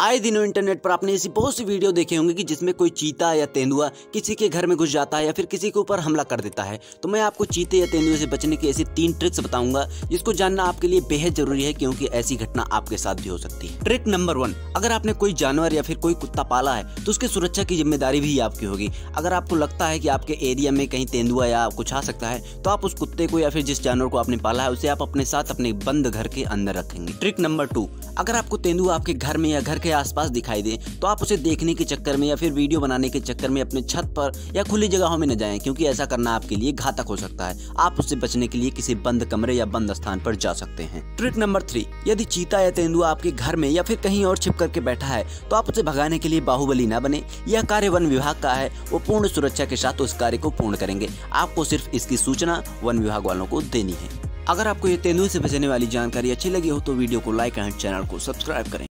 आए दिनों इंटरनेट पर आपने ऐसी बहुत सी वीडियो देखे होंगे कि जिसमें कोई चीता या तेंदुआ किसी के घर में घुस जाता है या फिर किसी के ऊपर हमला कर देता है। तो मैं आपको चीते या तेंदुए से बचने की ऐसी 3 ट्रिक्स बताऊंगा जिसको जानना आपके लिए बेहद जरूरी है, क्योंकि ऐसी घटना आपके साथ भी हो सकती है। ट्रिक नंबर 1, अगर आपने कोई जानवर या फिर कोई कुत्ता पाला है तो उसकी सुरक्षा की जिम्मेदारी भी आपकी होगी। अगर आपको लगता है कि आपके एरिया में कहीं तेंदुआ या कुछ आ सकता है तो आप उस कुत्ते को या फिर जिस जानवर को आपने पाला है उसे आप अपने साथ अपने बंद घर के अंदर रखेंगे। ट्रिक नंबर 2, अगर आपको तेंदुआ आपके घर में या घर के आसपास दिखाई दे तो आप उसे देखने के चक्कर में या फिर वीडियो बनाने के चक्कर में अपने छत पर या खुली जगहों में न जाएं, क्योंकि ऐसा करना आपके लिए घातक हो सकता है। आप उससे बचने के लिए किसी बंद कमरे या बंद स्थान पर जा सकते हैं। ट्रिक नंबर 3, यदि चीता या तेंदुआ आपके घर में या फिर कहीं और छिप करके बैठा है तो आप उसे भगाने के लिए बाहुबली न बने। यह कार्य वन विभाग का है, वो पूर्ण सुरक्षा के साथ उस कार्य को पूर्ण करेंगे। आपको सिर्फ इसकी सूचना वन विभाग वालों को देनी है। अगर आपको ये तेंदुए से बचने वाली जानकारी अच्छी लगी हो तो वीडियो को लाइक एंड चैनल को सब्सक्राइब करें।